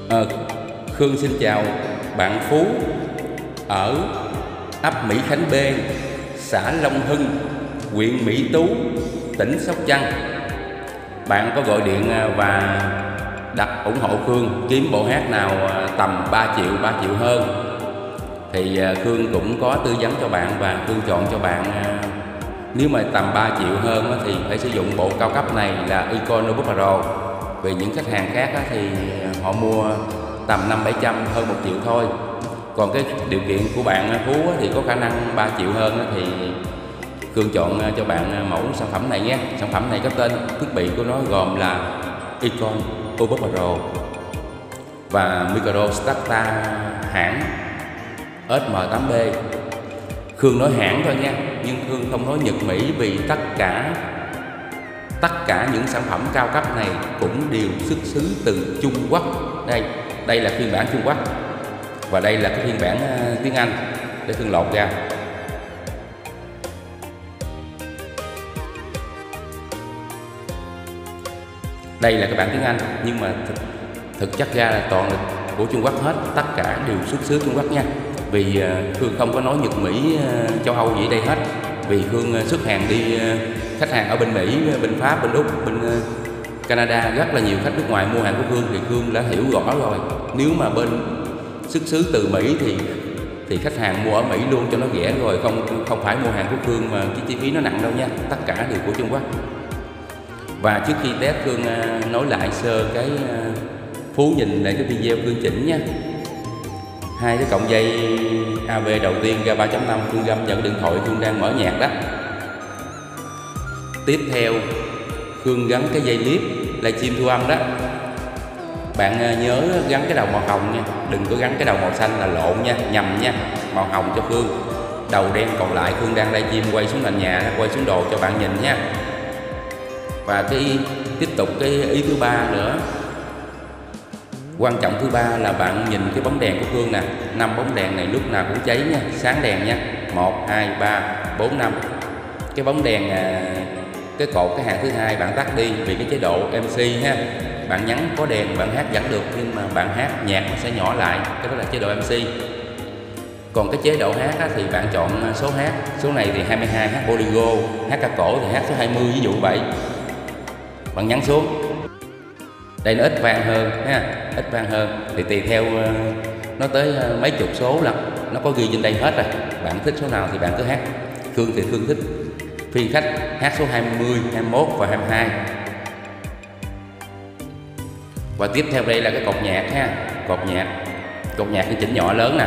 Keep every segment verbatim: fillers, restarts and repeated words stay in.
À, Khương xin chào bạn Phú ở ấp Mỹ Khánh B, xã Long Hưng, huyện Mỹ Tú, tỉnh Sóc Trăng. Bạn có gọi điện và đặt ủng hộ Khương kiếm bộ hát nào tầm ba triệu, ba triệu hơn thì Khương cũng có tư vấn cho bạn, và Khương chọn cho bạn nếu mà tầm ba triệu hơn thì phải sử dụng bộ cao cấp này là Icon Notebook Pro. Vì những khách hàng khác thì họ mua tầm năm bảy trăm hơn một triệu thôi. Còn cái điều kiện của bạn Phú thì có khả năng ba triệu hơn thì Khương chọn cho bạn mẫu sản phẩm này nhé. Sản phẩm này có tên thiết bị của nó gồm là Icon Notebook Pro và micro starter hãng S M tám B. Khương nói hãng thôi nha, nhưng Khương không nói Nhật Mỹ, vì tất cả tất cả những sản phẩm cao cấp này cũng đều xuất xứ từ Trung Quốc. Đây, đây là phiên bản Trung Quốc và đây là cái phiên bản tiếng Anh để Khương lột ra. Đây là cái bản tiếng Anh, nhưng mà thực, thực chất ra là toàn là của Trung Quốc hết, tất cả đều xuất xứ Trung Quốc nha. Vì Khương không có nói Nhật Mỹ, châu Âu gì ở đây hết. Vì Khương xuất hàng đi khách hàng ở bên Mỹ, bên Pháp, bên Úc, bên Canada, rất là nhiều khách nước ngoài mua hàng của Khương thì Khương đã hiểu rõ rồi. Nếu mà bên xuất xứ từ Mỹ thì thì khách hàng mua ở Mỹ luôn cho nó rẻ rồi, không không phải mua hàng của Khương mà cái chi phí nó nặng đâu nha. Tất cả đều của Trung Quốc. Và trước khi test, Khương nói lại sơ cái Phú nhìn lại cái video Khương chỉnh nha. Hai cái cọng dây a vê đầu tiên ra ba chấm năm, Khương găm vào điện thoại Khương đang mở nhạc đó. Tiếp theo Khương gắn cái dây clip livestream thu âm đó. Bạn nhớ gắn cái đầu màu hồng nha, đừng có gắn cái đầu màu xanh là lộn nha, nhầm nha. Màu hồng cho Khương, đầu đen còn lại Khương đang livestream quay xuống nền nhà, quay xuống đồ cho bạn nhìn nha. Và cái tiếp tục cái ý thứ ba nữa, quan trọng thứ ba là bạn nhìn cái bóng đèn của Khương nè. Năm bóng đèn này lúc nào cũng cháy nha, sáng đèn nha. Một, hai, ba, bốn, năm. Cái bóng đèn cái cột cái hàng thứ hai bạn tắt đi, vì cái chế độ em xê ha. Bạn nhắn có đèn bạn hát vẫn được, nhưng mà bạn hát nhạc nó sẽ nhỏ lại, cái đó là chế độ em xê. Còn cái chế độ hát á, thì bạn chọn số hát. Số này thì hai mươi hai, hát bolero, hát ca cổ thì hát số hai mươi, ví dụ vậy. Bạn nhấn xuống. Đây nó ít vang hơn ha, ít vang hơn thì tùy theo nó tới mấy chục số là nó có ghi trên đây hết rồi. Bạn thích số nào thì bạn cứ hát. Khương thì Khương thích phiên khách hát số hai mươi, hai mươi mốt và hai mươi hai. Và tiếp theo đây là cái cột nhạc ha, cột nhạc. Cột nhạc thì chỉnh nhỏ lớn nè.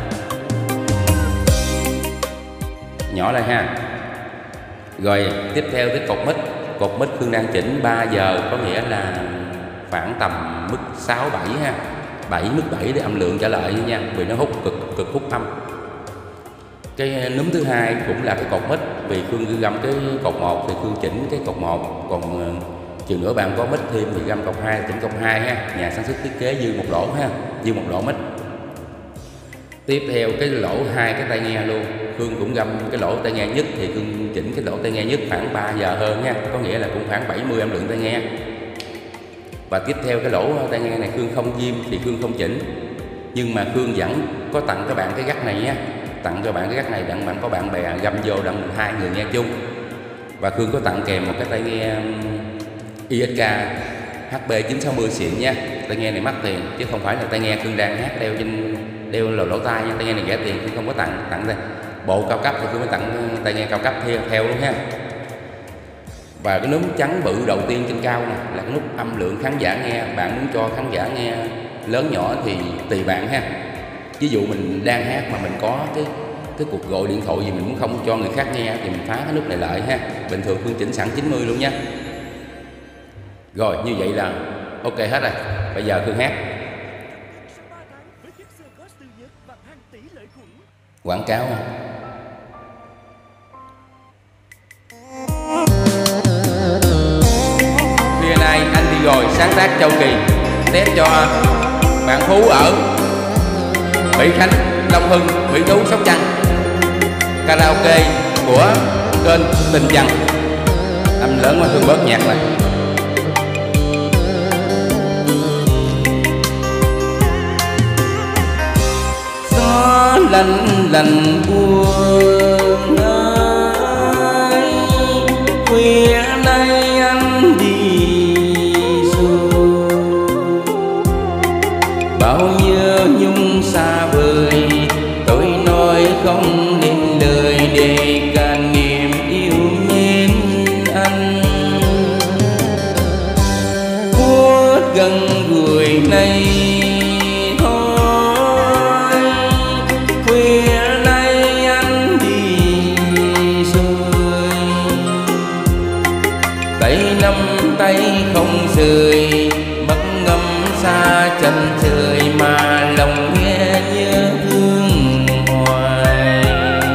Nhỏ lại ha. Rồi tiếp theo cái cột mic. Cột mic Khương đang chỉnh ba giờ, có nghĩa là khoảng tầm mức sáu, bảy ha. bảy, mức bảy để âm lượng trở lại nha, vì nó hút cực cực hút âm. Cái núm thứ hai cũng là cái cột mic, vì Khương găm cái cột một thì Khương chỉnh cái cột một, còn chừng nữa bạn có mic thêm thì găm cột hai, chỉnh cột hai ha. Nhà sản xuất thiết kế dư một lỗ ha, dư một lỗ mic. Tiếp theo cái lỗ hai cái tai nghe luôn, Khương cũng găm cái lỗ tai nghe nhất thì Khương chỉnh cái lỗ tai nghe nhất khoảng ba giờ hơn nha, có nghĩa là cũng khoảng bảy mươi âm lượng tai nghe. Và tiếp theo cái lỗ tai nghe này Khương không diêm thì Khương không chỉnh, nhưng mà Khương vẫn có tặng các bạn cái gắt này nha, tặng cho bạn cái gắt này đặng bạn có bạn bè găm vô đặng hai người nghe chung. Và Khương có tặng kèm một cái tai nghe i ét ca hát pê chín sáu mươi xịn nha. Tai nghe này mắc tiền chứ không phải là tai nghe Khương đang hát đeo trên đeo lỗ lỗ tai nha. Tai nghe này rẻ tiền, Khương không có tặng tặng đây. Bộ cao cấp thì Khương mới tặng tai nghe cao cấp theo theo luôn ha. Và cái núm trắng bự đầu tiên trên cao này là cái nút âm lượng khán giả nghe. Bạn muốn cho khán giả nghe lớn nhỏ thì tùy bạn ha. Ví dụ mình đang hát mà mình có cái cái cuộc gọi điện thoại gì mình muốn không cho người khác nghe thì mình phá cái nút này lại ha. Bình thường Khương chỉnh sẵn chín mươi luôn nha. Rồi như vậy là ok hết rồi. Bây giờ Khương hát. Quảng cáo ha. Khuya nay anh đi rồi sáng tác Châu Kỳ test cho bạn Phú ở Mỹ Khánh, Long Hưng, Mỹ Tú, Sóc Trăng. Karaoke của kênh Tình Trần. Âm lớn mà Hương bớt nhạc lại. lanh lành buồn ơi, khuya nay anh đi rồi, bao nhớ nhung xa vời, tôi nói không nên lời để can niềm yêu mến anh. Phút gần gũi này thôi, khuya nay anh đi rồi, tay nắm tay không rời, mất ngâm xa chân trời mà lòng nghe nhớ thương hoài.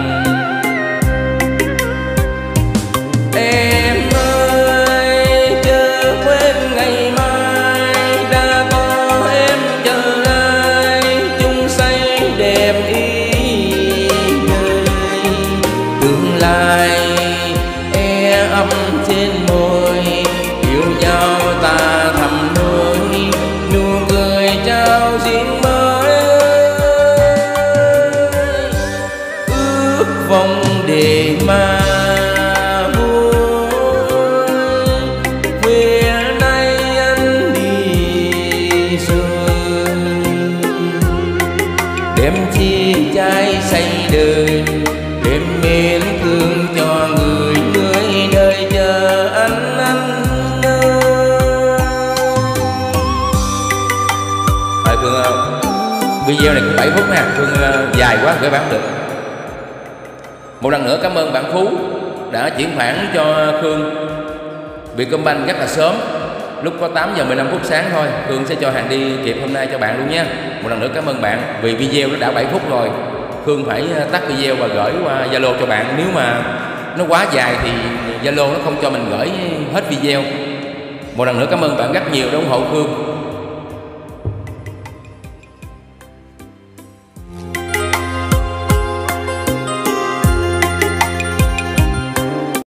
Em ơi chớ quên ngày mai, đã có em chờ lại chung say đẹp ý đời. Tương lai e ấm trên môi, yêu nhau ta thầm đôi, nụ cười trao duyên mới. Ước vọng để mà vui, khuya nay anh đi rồi, đêm chia trái say đời, đêm mến thương cho người người đời chờ anh anh ơi. Thôi Phương ơi, video này cũng bảy phút nha Phương, dài quá phải bán được. Một lần nữa cảm ơn bạn Phú đã chuyển khoản cho Khương Vietcombank rất là sớm, lúc có tám giờ mười lăm phút sáng thôi. Khương sẽ cho hàng đi kịp hôm nay cho bạn luôn nha. Một lần nữa cảm ơn bạn, vì video nó đã bảy phút rồi, Khương phải tắt video và gửi qua Zalo cho bạn. Nếu mà nó quá dài thì Zalo nó không cho mình gửi hết video. Một lần nữa cảm ơn bạn rất nhiều đã ủng hộ Khương.